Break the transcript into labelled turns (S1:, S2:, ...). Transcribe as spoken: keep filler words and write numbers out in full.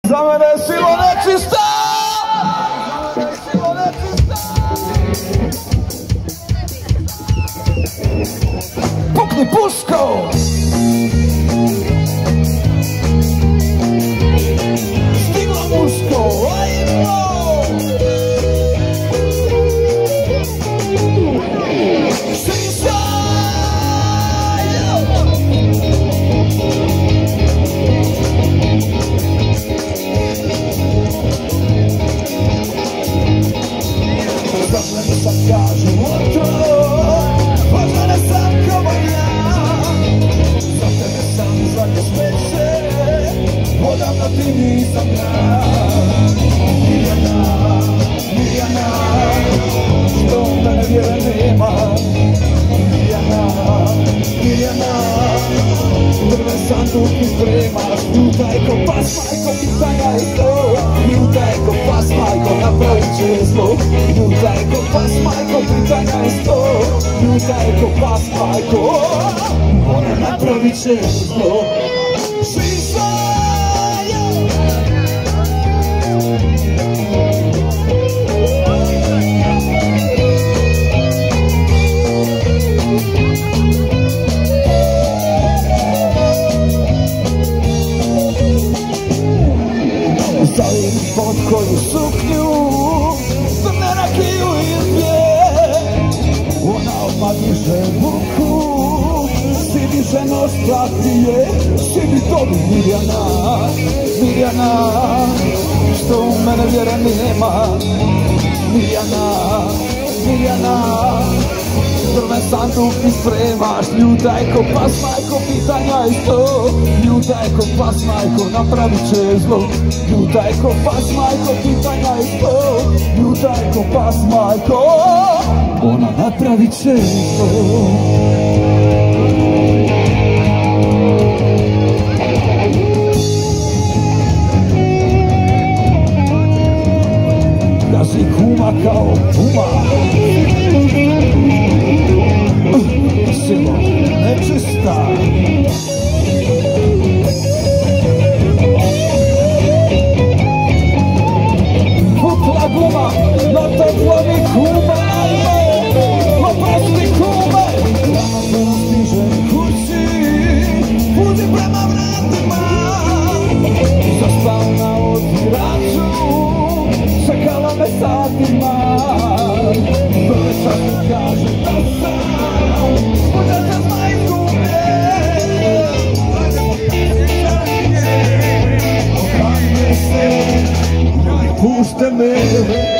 S1: Za mene je Sila Nečista! Sila Nečista! Pukni puško! Stigla muško! Ajmo! Sad kažem otro, važna ne sam kao ja. Za tebe sam zadnje smeće, odavno ti nisam ja. Mirjana, Mirjana, što u mene vjere nema. Mirjana, Mirjana, prve sanduki spremaš. Ljutaj ko pas, majko, pitanja je to. Ljutaj ko pas, majko, napravit će zlo. Ljutaj ko pas, majko, pitanja je sto. Ljutaj ko pas, majko, ona napravit će zlo. Šiša! Stavim pod koju suknju, strne rakiju izbije. Ona odmah diže ruku, si diže nos platije. Si mi dobi Mirjana, Mirjana, što u mene vjere nema. Mirjana, Mirjana, prve sanduki spremaš. Ljutaj ko pas, majko, pitanja je sto. Ljutaj ko pas, majko, napravit će zlo. Ljutaj ko pas, majko, pitanja je sto. Ljutaj ko pas, majko, ona napravit će zlo. Gazi kuma kao puma. Sila Nečista. Pukla guma, natakla mi kuma. Oprosti kume. Rano se stižem kući, budi prema vratima. Zaspao na otviraču, čekala me satima. Prve čas mi kaže da sam budete majkume. Okranje se, pušte me.